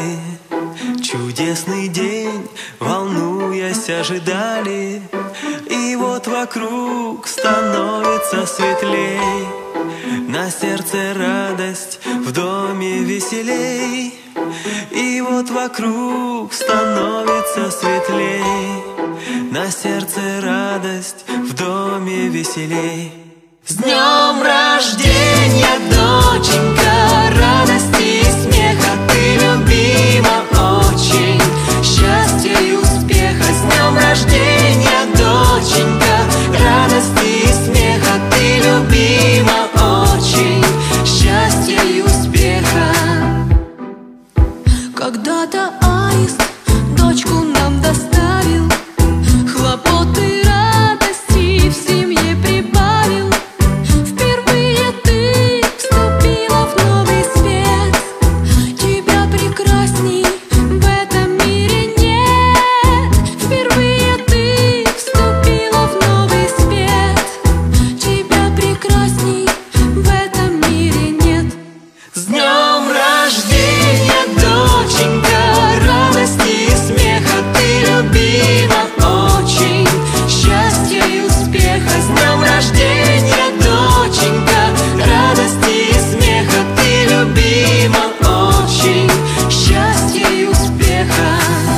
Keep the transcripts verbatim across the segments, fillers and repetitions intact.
ждали, чудесный день, волнуясь, ожидали. И вот вокруг становится светлей, на сердце радость, в доме веселей. И вот вокруг становится светлей, на сердце радость, в доме веселей. С днем рождения, доченька, радости и смеха, ты любима очень, счастья и успеха. С днем рождения, доченька, радости и смеха, ты любима очень, счастья и успеха. Когда-то аист дочку нам доставил, хлопоты, радости в семье прибавил. Впервые ты вступила в новый свет, тебя прекрасней в этом мире нет. Впервые ты вступила в новый свет, тебя прекрасней в этом мире нет. С днем рождения, доченька, радости и смеха, ты любима очень, счастья и успеха. С днем рождения, доченька, радости и смеха, ты любима очень, счастья и успеха.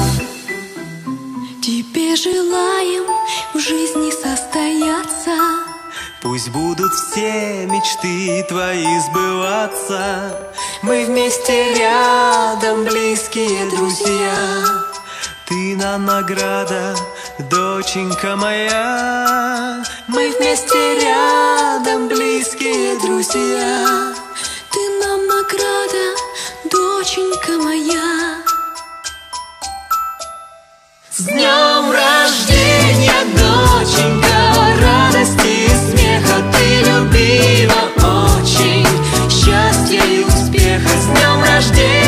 Тебе желаем в жизни состояться, Пусть будут все мечты твои сбываться. Мы вместе рядом, близкие друзья. Ты нам награда, доченька моя. Мы вместе рядом, близкие друзья. ты нам награда, доченька моя. С днем рождения, доченька, радости и смеха, ты любима очень, счастья и успеха. С днем рождения.